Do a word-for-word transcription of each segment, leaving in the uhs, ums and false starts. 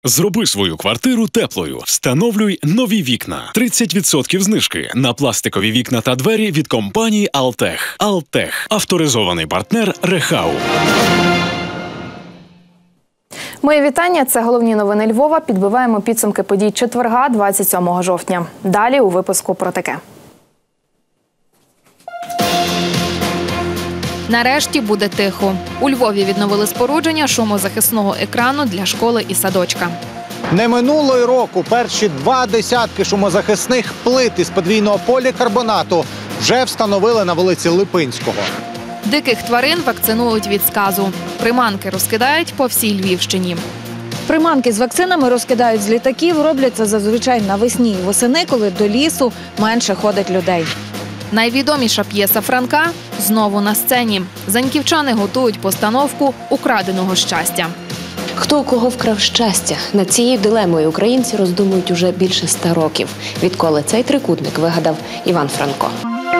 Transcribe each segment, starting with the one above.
Зроби свою квартиру теплою. Встановлюй нові вікна. тридцять відсотків знижки на пластикові вікна та двері від компанії Алтех. Алтех – авторизований партнер Рехау. Мої вітання. Це головні новини Львова. Підбиваємо підсумки подій четверга, двадцять сьомого жовтня. Далі у випуску про таке. Нарешті буде тихо. У Львові відновили спорудження шумозахисного екрану для школи і садочка. Не минуло й року перші два десятки шумозахисних плит із подвійного полікарбонату вже встановили на вулиці Липинського. Диких тварин вакцинують від сказу. Приманки розкидають по всій Львівщині. Приманки з вакцинами розкидають з літаків, роблять це зазвичай навесні і восени, коли до лісу менше ходить людей. Найвідоміша п'єса Франка знову на сцені. Заньківчани готують постановку «Украденого щастя». Хто у кого вкрав щастя? Над цією дилемою українці роздумують уже більше ста років. Відколи цей трикутник вигадав Іван Франко.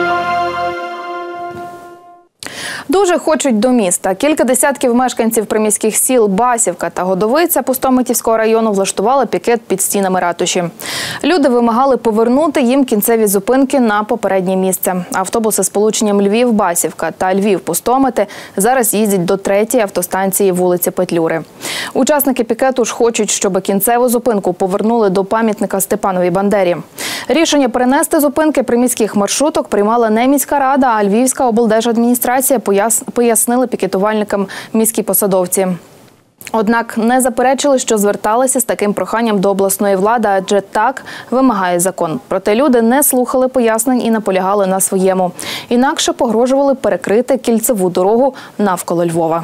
Дуже хочуть до міста. Кілька десятків мешканців приміських сіл Басівка та Годовиця Пустомитівського району влаштували пікет під стінами ратуші. Люди вимагали повернути їм кінцеві зупинки на попереднє місце. Автобуси з сполученням Львів-Басівка та Львів-Пустомити зараз їздять до третьої автостанції вулиці Петлюри. Учасники пікету ж хочуть, щоб кінцеву зупинку повернули до пам'ятника Степанові Бандері. Рішення перенести зупинки приміських маршруток приймала не міська рада, а Львівська облдержадміністрація, пояснили пікетувальникам міські посадовці. Однак не заперечили, що зверталися з таким проханням до обласної влади, адже так вимагає закон. Проте люди не слухали пояснень і наполягали на своєму. Інакше погрожували перекрити кільцеву дорогу навколо Львова.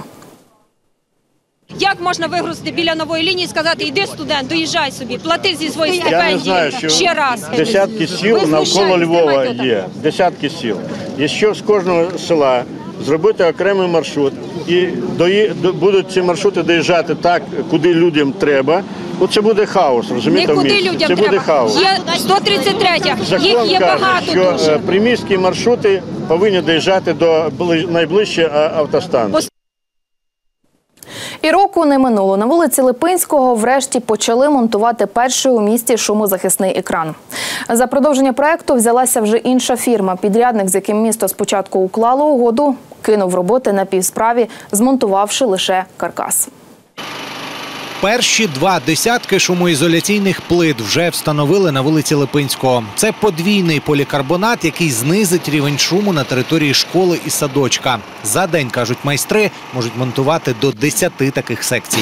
Як можна вигрузити біля нової лінії і сказати, іди, студент, доїжджай собі, плати зі своєї стипендії ще раз. Десятки сіл навколо Львова є, десятки сіл. Якщо з кожного села зробити окремий маршрут і дої, будуть ці маршрути доїжджати так, куди людям треба, от це буде хаос, розумієте, в місті? Це буде хаос. Є сто тридцять третя, їх є багато що дуже. Приміські маршрути повинні доїжджати до найближчої автостанції. І року не минуло. На вулиці Липинського врешті почали монтувати перший у місті шумозахисний екран. За продовження проєкту взялася вже інша фірма. Підрядник, з яким місто спочатку уклало угоду, кинув роботи на півсправі, змонтувавши лише каркас. Перші два десятки шумоізоляційних плит вже встановили на вулиці Липинського. Це подвійний полікарбонат, який знизить рівень шуму на території школи і садочка. За день, кажуть майстри, можуть монтувати до десяти таких секцій.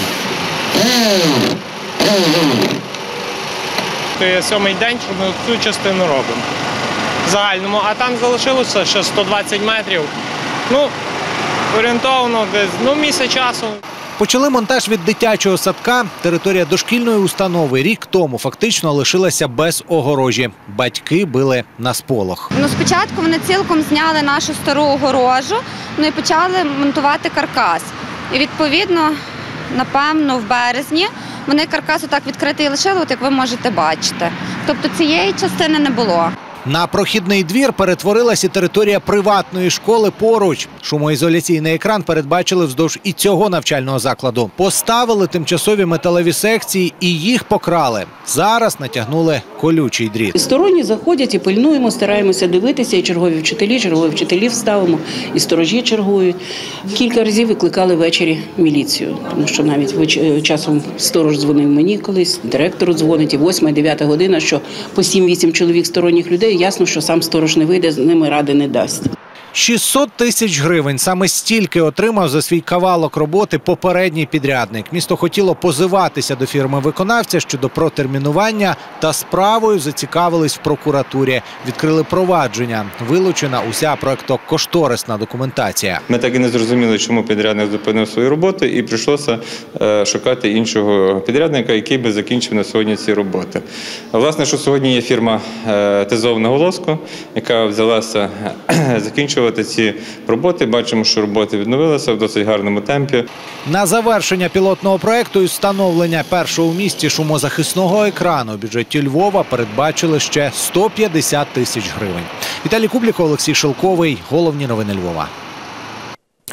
Це сьомий день, що ми цю частину робимо. В загальному, а там залишилося ще сто двадцять метрів. Ну, орієнтовно десь, ну, місяць часу. Почали монтаж від дитячого садка. Територія дошкільної установи рік тому фактично лишилася без огорожі. Батьки били на сполох. Ну, спочатку вони цілком зняли нашу стару огорожу, ну і почали монтувати каркас. І відповідно, напевно, в березні вони каркас отак відкритий лишили, от як ви можете бачити. Тобто цієї частини не було. На прохідний двір перетворилася територія приватної школи поруч. Шумоізоляційний екран передбачили вздовж і цього навчального закладу. Поставили тимчасові металеві секції і їх покрали. Зараз натягнули колючий дріт. Сторонні заходять і пильнуємо, стараємося дивитися, і чергові вчителі, чергові вчителів ставимо, і сторожі чергують. Кілька разів викликали ввечері міліцію, тому що навіть часом сторож дзвонив мені колись, директору дзвонить, і восьма, і дев'ята година, що по сім-вісім чоловік сторонніх людей, ясно, що сам сторож не вийде, з ними ради не дасть. шістсот тисяч гривень. Саме стільки отримав за свій кавалок роботи попередній підрядник. Місто хотіло позиватися до фірми-виконавця щодо протермінування, та справою зацікавились в прокуратурі. Відкрили провадження. Вилучена уся проектно-кошторисна документація. Ми так і не зрозуміли, чому підрядник зупинив свою роботу, і прийшлося шукати іншого підрядника, який би закінчив на сьогодні ці роботи. Власне, що сьогодні є фірма ТЕЗОВ «Наголоско», яка взялася закінчувати ці роботи. Бачимо, що роботи відновилися в досить гарному темпі. На завершення пілотного проєкту і встановлення першого у місті шумозахисного екрану у бюджеті Львова передбачили ще сто п'ятдесят тисяч гривень. Віталій Кубліков, Олексій Шелковий. Головні новини Львова.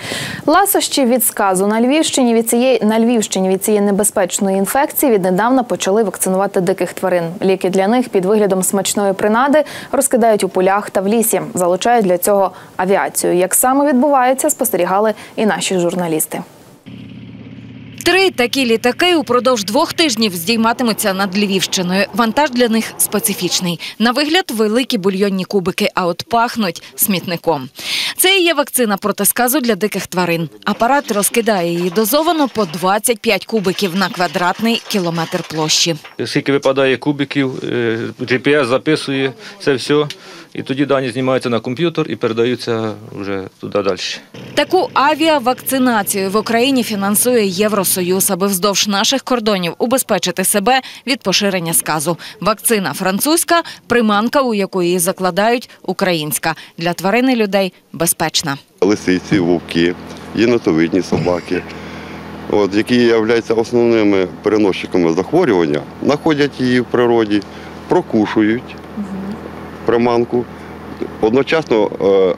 Ласощі від сказу. На Львівщині від цієї, на Львівщині від цієї небезпечної інфекції віднедавна почали вакцинувати диких тварин. Ліки для них під виглядом смачної принади розкидають у полях та в лісі. Залучають для цього авіацію. Як саме відбувається, спостерігали і наші журналісти. Три такі літаки упродовж двох тижнів здійматимуться над Львівщиною. Вантаж для них специфічний. На вигляд – великі бульйонні кубики, а от пахнуть смітником. Це і є вакцина проти сказу для диких тварин. Апарат розкидає її дозовано по двадцять п'ять кубиків на квадратний кілометр площі. Скільки випадає кубиків, джі пі ес записує це все, і тоді дані знімаються на комп'ютер і передаються вже туди далі. Таку авіавакцинацію в Україні фінансує Євросоюз, аби вздовж наших кордонів убезпечити себе від поширення сказу. Вакцина французька, приманка, у яку її закладають, українська. Для тварин і людей безпечна. Лисиці, вовки, єнотовидні собаки, от, які являються основними переносчиками захворювання, знаходять її в природі, прокушують приманку, одночасно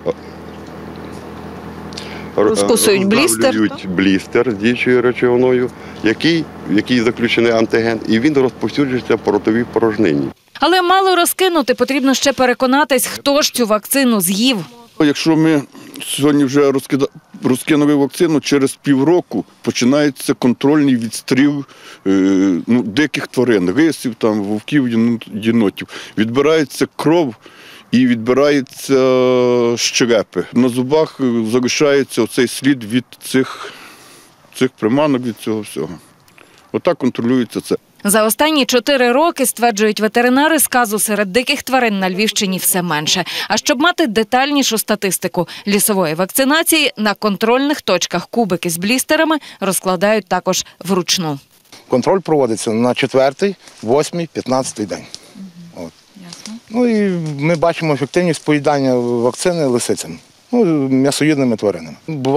розкусують блістер, блістер з діючою речовиною, який, який заключений антиген, і він розповсюджується по ротовій порожнині. Але мало розкинути, потрібно ще переконатись, хто ж цю вакцину з'їв. Якщо ми сьогодні вже розкинули вакцину, через півроку починається контрольний відстріл ну, диких тварин, рисів, там, вовків, єнотів. Відбирається кров і відбираються щелепи. На зубах залишається оцей слід від цих, цих приманок, від цього всього. Отак контролюється це. За останні чотири роки, стверджують ветеринари, сказу серед диких тварин на Львівщині все менше. А щоб мати детальнішу статистику лісової вакцинації, на контрольних точках кубики з блістерами розкладають також вручну. Контроль проводиться на четвертий, восьмий, п'ятнадцятий день. От. Ну і ми бачимо ефективність поїдання вакцини лисицям. Ну, м'ясоїдними тваринами.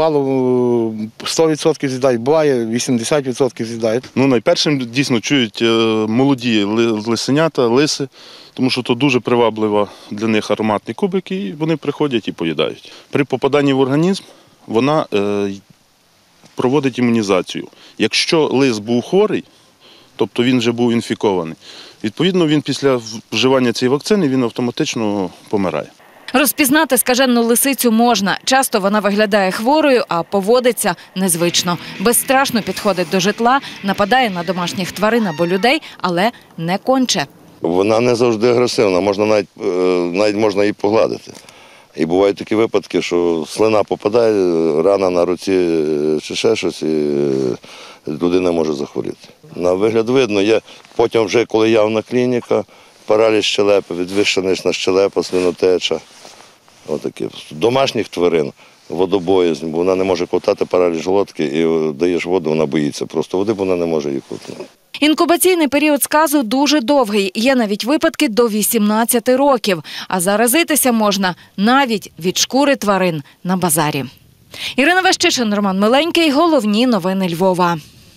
Бувало сто відсотків з'їдають, буває вісімдесят відсотків з'їдають. Ну, найпершим дійсно чують молоді лисенята, лиси, тому що то дуже приваблива для них ароматний кубик, і вони приходять і поїдають. При попаданні в організм вона е, проводить імунізацію. Якщо лис був хворий, тобто він вже був інфікований, відповідно він після вживання цієї вакцини він автоматично помирає. Розпізнати скажену лисицю можна. Часто вона виглядає хворою, а поводиться незвично. Безстрашно підходить до житла, нападає на домашніх тварин або людей, але не конче. Вона не завжди агресивна, можна навіть, навіть можна її погладити. І бувають такі випадки, що слина попадає, рана на руці чи ще щось, і людина може захворіти. На вигляд видно, є потім вже, коли явна клініка, параліч щелепи, відвищена щелепа, слинотеча. Отакі. Домашніх тварин, водобоязнь, бо вона не може ковтати, параліч глотки, і даєш воду, вона боїться. Просто води, бо вона не може її ковтати. Інкубаційний період сказу дуже довгий. Є навіть випадки до вісімнадцяти років. А заразитися можна навіть від шкури тварин на базарі. Ірина Ващишин, Роман Миленький. Головні новини Львова.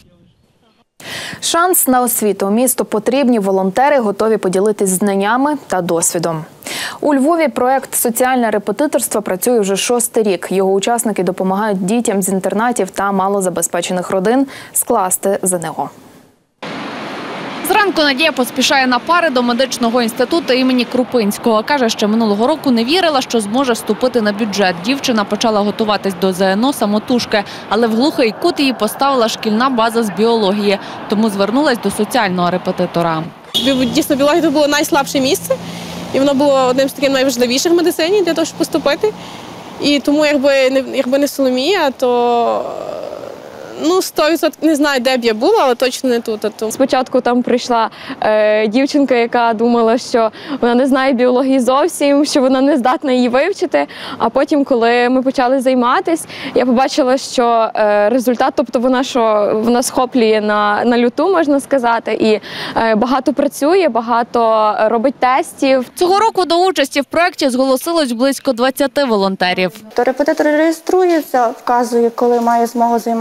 Шанс на освіту. Місту потрібні волонтери, готові поділитись знаннями та досвідом. У Львові проект «Соціальне репетиторство» працює вже шостий рік. Його учасники допомагають дітям з інтернатів та малозабезпечених родин скласти зе не о. Зранку Надія поспішає на пари до медичного інституту імені Крупинського. Каже, що минулого року не вірила, що зможе вступити на бюджет. Дівчина почала готуватись до зе ен о самотужки, але в глухий кут її поставила шкільна база з біології. Тому звернулась до соціального репетитора. Дійсно, біологія – це було найслабше місце. І воно було одним з таких найважливіших в медицині для того, щоб поступити. І тому, якби не, якби не Соломія, то ну, сто відсотків не знаю, де б я була, але точно не тут. А тут. Спочатку там прийшла е, дівчинка, яка думала, що вона не знає біології зовсім, що вона не здатна її вивчити. А потім, коли ми почали займатися, я побачила, що е, результат, тобто вона, що вона схоплює на, на люту, можна сказати, і е, багато працює, багато робить тестів. Цього року до участі в проєкті зголосилось близько двадцяти волонтерів. То репетитор реєструється, вказує, коли має змогу займатися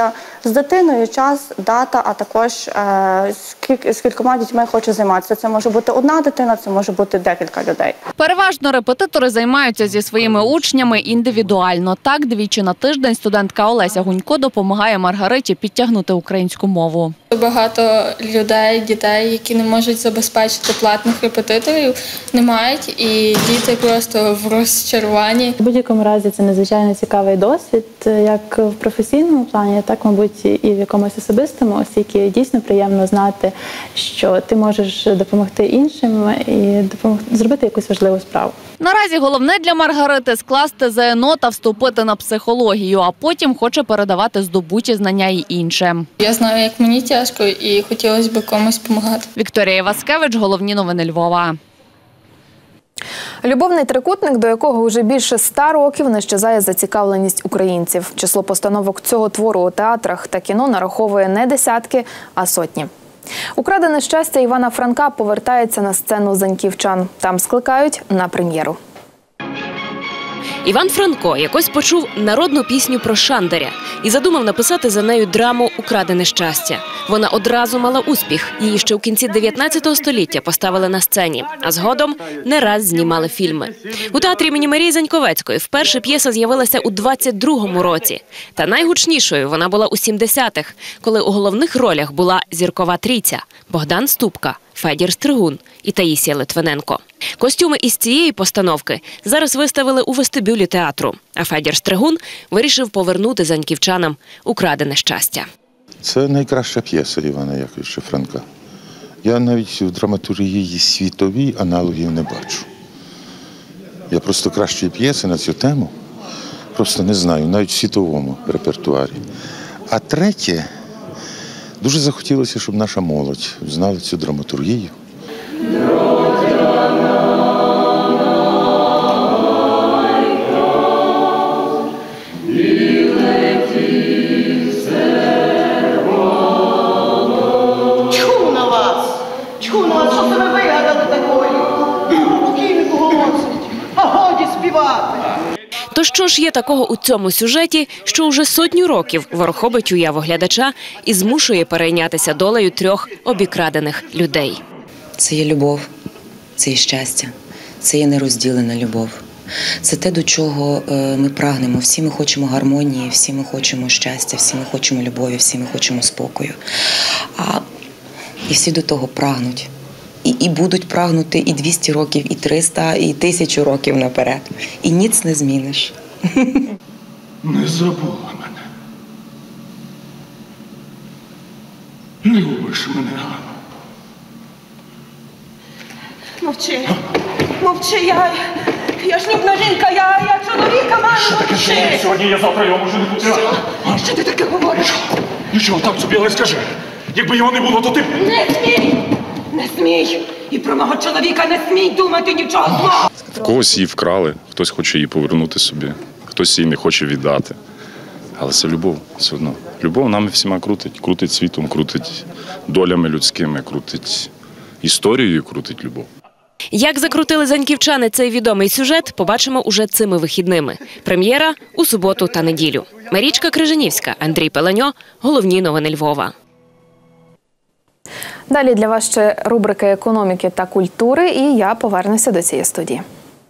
визначиться з дитиною час, дата, а також е, скільки, з кількома дітьми хочу займатися. Це може бути одна дитина, це може бути декілька людей. Переважно репетитори займаються зі своїми учнями індивідуально. Так, двічі на тиждень студентка Олеся Гунько допомагає Маргариті підтягнути українську мову. Багато людей, дітей, які не можуть забезпечити платних репетиторів, не мають, і діти просто в розчаруванні. У будь-якому разі це надзвичайно цікавий досвід, як в професійному плані, так, мабуть, і в якомусь особистому, оскільки дійсно приємно знати, що ти можеш допомогти іншим і допомогти зробити якусь важливу справу. Наразі головне для Маргарити – скласти зе ен о та вступити на психологію, а потім хоче передавати здобуті знання й іншим. Я знаю, як мені тяжко, і хотілося б комусь допомагати. Вікторія Васкевич, головні новини Львова. Любовний трикутник, до якого вже більше ста років не щезає зацікавленість українців. Число постановок цього твору у театрах та кіно нараховує не десятки, а сотні. «Украдене щастя» Івана Франка повертається на сцену заньківчан. Там скликають на прем'єру. Іван Франко якось почув народну пісню про Шандаря і задумав написати за нею драму «Украдене щастя». Вона одразу мала успіх. Її ще у кінці дев'ятнадцятого століття поставили на сцені, а згодом не раз знімали фільми. У театрі імені Марії Заньковецької вперше п'єса з'явилася у двадцять другому році. Та найгучнішою вона була у сімдесятих, коли у головних ролях була зіркова трійця – Богдан Ступка, Федір Стригун і Таїсія Литвиненко. Костюми із цієї постановки зараз виставили у вестибюлі театру, а Федір Стригун вирішив повернути заньківчанам «Украдене щастя». Це найкраща п'єса Івана Яковлевича Франка. Я навіть у драматургії світовій аналогів не бачу. Я просто кращої п'єси на цю тему просто не знаю, навіть в світовому репертуарі. А третє, дуже захотілося, щоб наша молодь знала цю драматургію. Чху на вас! Чху на вас! Що це ви вигадали такої? Покійнику голосить, а годі співати! То що ж є такого у цьому сюжеті, що уже сотню років ворохобить уяву глядача і змушує перейнятися долею трьох обікрадених людей? Це є любов, це є щастя, це є нерозділена любов. Це те, до чого ми прагнемо. Всі ми хочемо гармонії, всі ми хочемо щастя, всі ми хочемо любові, всі ми хочемо спокою. А і всі до того прагнуть. І, і будуть прагнути і двісті років, і триста, і тисячу років наперед. І ніц не зміниш. Не забула мене. Любиш мене, Ганно. Мовчи, мовчи, я, я шлюбна жінка, я, я чоловіка маю, мовчи. Що таке сьогодні, я завтра його можу не бути. Що, що ти таке говориш? Нічого, так собі, але скажи. Якби його не було, то ти... Не смій, не смій. І про мого чоловіка не смій думати нічого злого. В когось її вкрали, хтось хоче її повернути собі, хтось її не хоче віддати. Але це любов, все одно. Любов нами всіма крутить. Крутить світом, крутить долями людськими, крутить історією, крутить любов. Як закрутили заньківчани цей відомий сюжет, побачимо уже цими вихідними. Прем'єра у суботу та неділю. Марічка Крижанівська, Андрій Пеленьо. Головні новини Львова. Далі для вас ще рубрики економіки та культури, і я повернуся до цієї студії.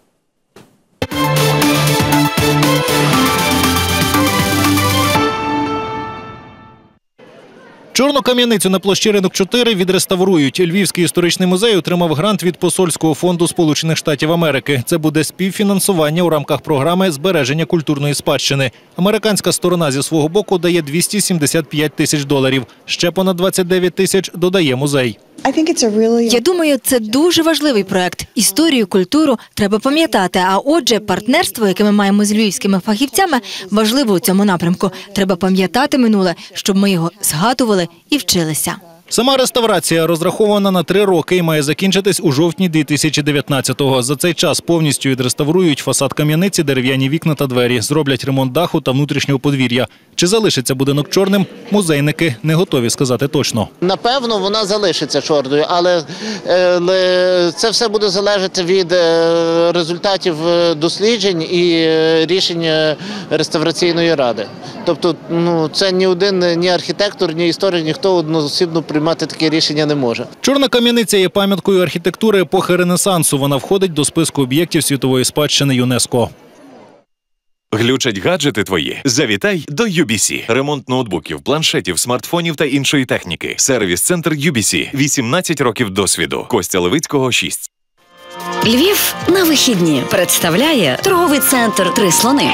Чорну кам'яницю на площі Ринок чотири відреставрують. Львівський історичний музей отримав грант від Посольського фонду Сполучених Штатів Америки. Це буде співфінансування у рамках програми збереження культурної спадщини. Американська сторона зі свого боку дає двісті сімдесят п'ять тисяч доларів. Ще понад двадцять дев'ять тисяч додає музей. Я думаю, це дуже важливий проект. Історію, культуру треба пам'ятати. А отже, партнерство, яке ми маємо з львівськими фахівцями, важливо у цьому напрямку. Треба пам'ятати минуле, щоб ми його згадували і вчилися. Сама реставрація розрахована на три роки і має закінчитись у жовтні дві тисячі дев'ятнадцятого. За цей час повністю відреставрують фасад кам'яниці, дерев'яні вікна та двері, зроблять ремонт даху та внутрішнього подвір'я. Чи залишиться будинок чорним, музейники не готові сказати точно. Напевно, вона залишиться чорною, але це все буде залежати від результатів досліджень і рішень реставраційної ради. Тобто, ну, це ні один, ні архітектор, ні історик, ніхто одноосібно приймати таке рішення не може. Чорна кам'яниця є пам'яткою архітектури епохи Ренесансу. Вона входить до списку об'єктів світової спадщини ЮНЕСКО. Глючать гаджети твої? Завітай до ю бі сі. Ремонт ноутбуків, планшетів, смартфонів та іншої техніки. Сервіс-центр ю бі сі. вісімнадцять років досвіду. Костя Левицького, шість. Львів на вихідні представляє торговий центр «Три слони».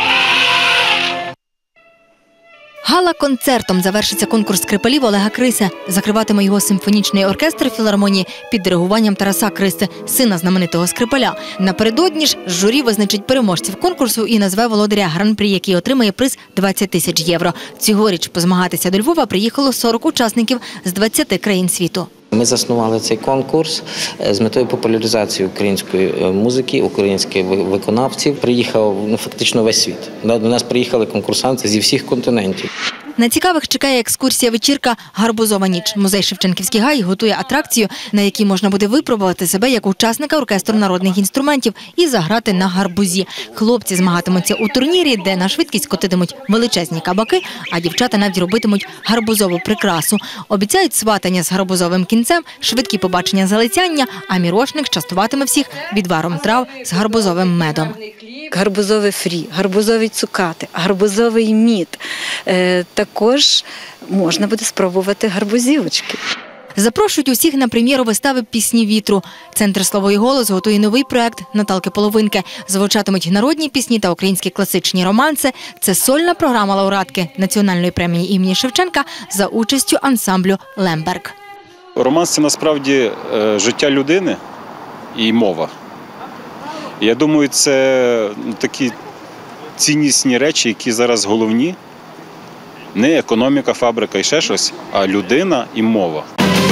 Гала-концертом завершиться конкурс скрипалів Олега Криси. Закриватиме його симфонічний оркестр філармонії під диригуванням Тараса Криси, сина знаменитого скрипаля. Напередодні ж журі визначить переможців конкурсу і назве володаря гран-прі, який отримає приз двадцять тисяч євро. Цьогоріч позмагатися до Львова приїхало сорок учасників з двадцяти країн світу. Ми заснували цей конкурс з метою популяризації української музики, українських виконавців. Приїхав ну, фактично весь світ. До нас приїхали конкурсанти зі всіх континентів. На цікавих чекає екскурсія-вечірка «Гарбузова ніч». Музей Шевченківський гай готує атракцію, на якій можна буде випробувати себе як учасника оркестру народних інструментів і заграти на гарбузі. Хлопці змагатимуться у турнірі, де на швидкість котитимуть величезні кабаки, а дівчата навіть робитимуть гарбузову прикрасу. Обіцяють сватання з гарбузовим кінцем, швидкі побачення залицяння, а мірошник частуватиме всіх відваром трав з гарбузовим медом. Гарбузове фрі, гарбузові цукати, гарбузовий мід. Е, також можна буде спробувати гарбузівочки. Запрошують усіх на прем'єру вистави «Пісні вітру». Центр «Слово і голос» готує новий проект Наталки Половинки. Звучатимуть народні пісні та українські класичні романси. Це сольна програма лауреатки Національної премії імені Шевченка за участю ансамблю «Лемберг». Романс – це насправді життя людини і мова. Я думаю, це такі ціннісні речі, які зараз головні. Не економіка, фабрика і ще щось, а людина і мова.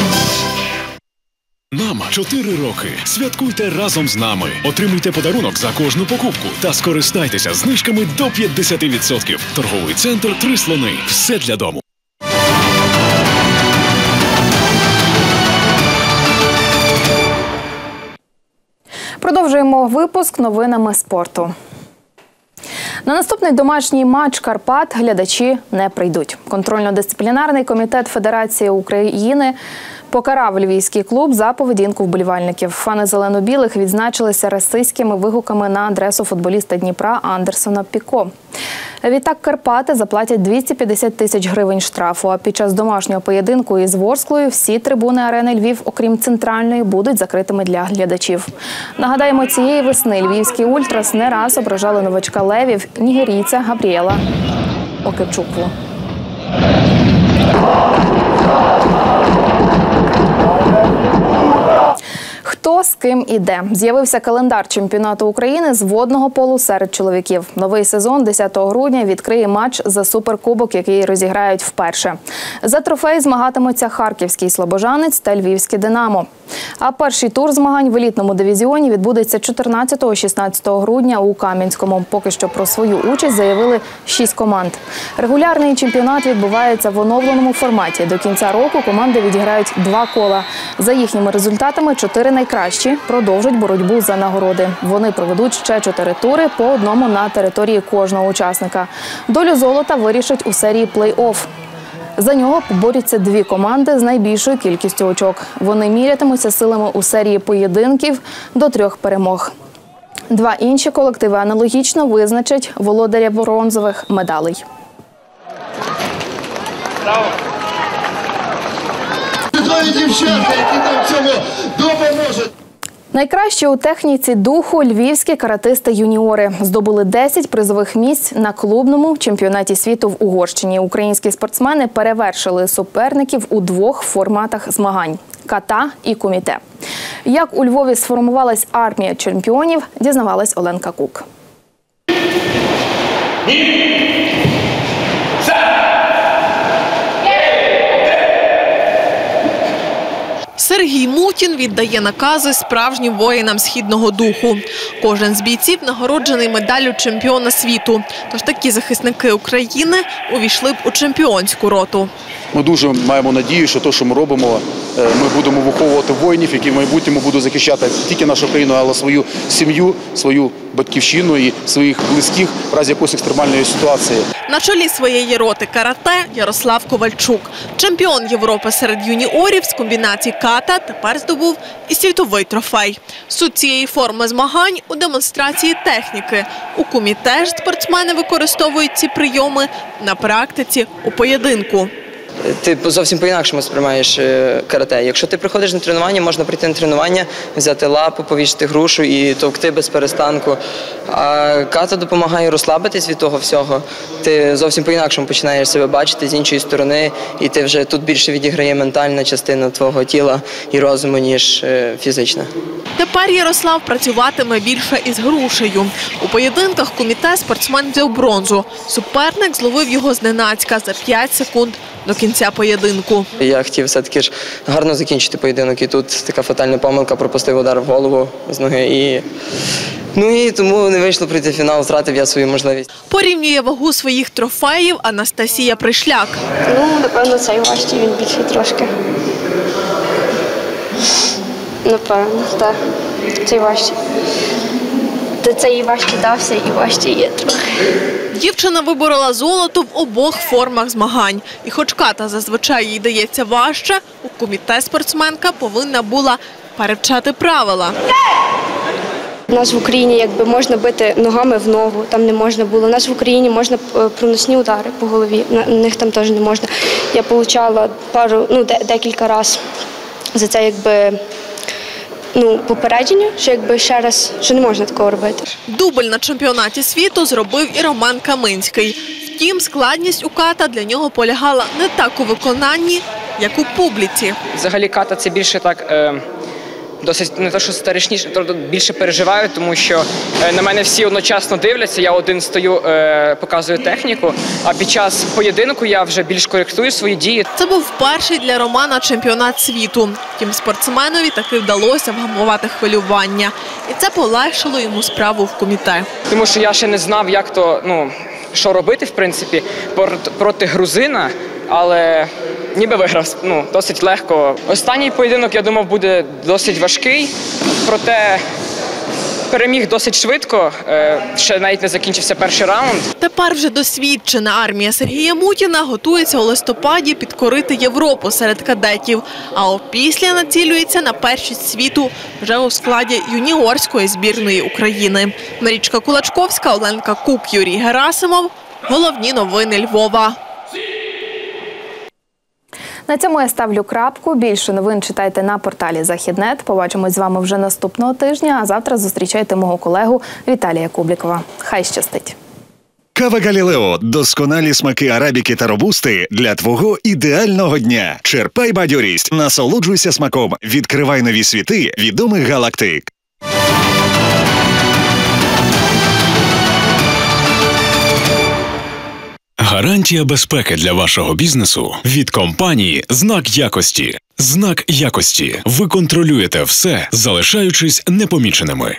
Нам чотири роки. Святкуйте разом з нами. Отримуйте подарунок за кожну покупку та скористайтеся знижками до п'ятдесят відсотків. Торговий центр «Три слони». Все для дому. Продовжуємо випуск новинами спорту. На наступний домашній матч Карпат глядачі не прийдуть. Контрольно-дисциплінарний комітет Федерації України покарав львівський клуб за поведінку вболівальників. Фани зелено-білих відзначилися расистськими вигуками на адресу футболіста Дніпра Андерсона Піко. Відтак Карпати заплатять двісті п'ятдесят тисяч гривень штрафу, а під час домашнього поєдинку із Ворсклою всі трибуни арени Львів, окрім центральної, будуть закритими для глядачів. Нагадаємо, цієї весни львівські ультрас не раз ображали новачка левів нігерійця Габріела Окепчукву. Хто з ким іде? З'явився календар чемпіонату України з водного полу серед чоловіків. Новий сезон десятого грудня відкриє матч за суперкубок, який розіграють вперше. За трофей змагатимуться харківський «Слобожанець» та львівське «Динамо». А перший тур змагань в елітному дивізіоні відбудеться чотирнадцятого-шістнадцятого грудня у Кам'янському. Поки що про свою участь заявили шість команд. Регулярний чемпіонат відбувається в оновленому форматі. До кінця року команди відіграють два кола. За їхніми результатами чотири найкращі продовжать боротьбу за нагороди. Вони проведуть ще чотири тури, по одному на території кожного учасника. Долю золота вирішать у серії плей-офф. За нього поборються дві команди з найбільшою кількістю очок. Вони мірятимуться силами у серії поєдинків до трьох перемог. Два інші колективи аналогічно визначать володаря бронзових медалей. Браво! Дівчата, які нам цьому допоможуть. Найкраще у техніці духу львівські каратисти-юніори здобули десять призових місць на клубному чемпіонаті світу в Угорщині. Українські спортсмени перевершили суперників у двох форматах змагань – ката і куміте. Як у Львові сформувалась армія чемпіонів, дізнавалась Оленка Кук. Сергій Мутін віддає накази справжнім воїнам східного духу. Кожен з бійців нагороджений медаллю чемпіона світу. Тож такі захисники України увійшли б у чемпіонську роту. Ми дуже маємо надію, що те, що ми робимо, ми будемо виховувати воїнів, які в майбутньому будуть захищати не тільки нашу країну, але свою сім'ю, свою батьківщину і своїх близьких в разі якоїсь екстремальної ситуації. На чолі своєї роти карате Ярослав Ковальчук. Чемпіон Європи серед юніорів з комбінації ката тепер здобув і світовий трофей. Суть цієї форми змагань у демонстрації техніки. У кумі теж спортсмени використовують ці прийоми на практиці у поєдинку. Ти зовсім по-інакшому сприймаєш карате. Якщо ти приходиш на тренування, можна прийти на тренування, взяти лапу, повісити грушу і товкти без перестанку. А ката допомагає розслабитись від того всього. Ти зовсім по-інакшому починаєш себе бачити з іншої сторони, і ти вже тут більше відіграє ментальна частина твого тіла і розуму, ніж фізична. Тепер Ярослав працюватиме більше із грушею. У поєдинках куміте спортсмен взяв бронзу. Суперник зловив його зненацька за п'ять секунд до кінця поєдинку. Я хотів все-таки ж гарно закінчити поєдинок, і тут така фатальна помилка, пропустив удар в голову з ноги. І... Ну і тому не вийшло пройти фінал, втратив я свою можливість. Порівнює вагу своїх трофеїв Анастасія Пришляк. Ну, напевно, цей важчий, він більший трошки. Напевно, так. Цей важчий. Та цей важчий дався і важчий є трохи. Дівчина виборола золото в обох формах змагань. І хоч ката зазвичай їй дається важче, у куміте спортсменка повинна була перевчати правила. У нас в Україні якби можна бити ногами в ногу, там не можна було. У нас в Україні можна проносні удари по голові, на них там теж не можна. Я отримала пару, ну, декілька разів за це якби... Ну, попередження, що якби ще раз, що не можна такого робити. Дубль на чемпіонаті світу зробив і Роман Каминський. Втім, складність у ката для нього полягала не так у виконанні, як у публіці. Взагалі ката – це більше так, е, досить не те, що старішніше, більше переживаю, тому що е, на мене всі одночасно дивляться, я один стою, е, показую техніку, а під час поєдинку я вже більш коректую свої дії. Це був перший для Романа чемпіонат світу. Втім, спортсменові таки вдалося вгамувати хвилювання. І це полегшило йому справу в куміте. Тому що я ще не знав, як то, ну, що робити, в принципі, проти грузина, але ніби виграв, ну, досить легко. Останній поєдинок, я думав, буде досить важкий, проте переміг досить швидко, ще навіть не закінчився перший раунд. Тепер вже досвідчена армія Сергія Мутіна готується у листопаді підкорити Європу серед кадетів, а опісля націлюється на першість світу вже у складі юніорської збірної України. Марічка Кулачковська, Оленка Кук, Юрій Герасимов. Головні новини Львова. На цьому я ставлю крапку. Більше новин читайте на порталі Західнет. Побачимось з вами вже наступного тижня, а завтра зустрічайте мого колегу Віталія Кублікова. Хай щастить! Кава Галілео – досконалі смаки арабіки та робусти для твого ідеального дня. Черпай бадьорість, насолоджуйся смаком, відкривай нові світи відомих галактик. Гарантія безпеки для вашого бізнесу від компанії «Знак якості». «Знак якості». Ви контролюєте все, залишаючись непоміченими.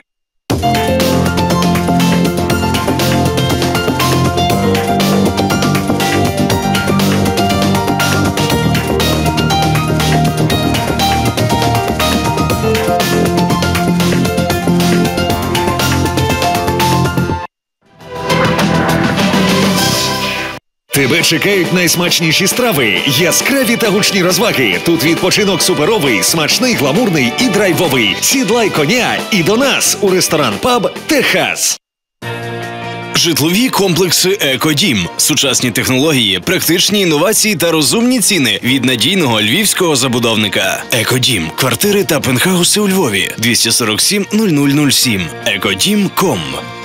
Тебе чекають найсмачніші страви, яскраві та гучні розваги. Тут відпочинок суперовий, смачний, гламурний і драйвовий. Сідлай коня і до нас у ресторан-паб «Техас». Житлові комплекси «Екодім». Сучасні технології, практичні інновації та розумні ціни від надійного львівського забудовника. «Екодім». Квартири та пентхауси у Львові. двісті сорок сім нуль нуль нуль сім. екодім крапка ком.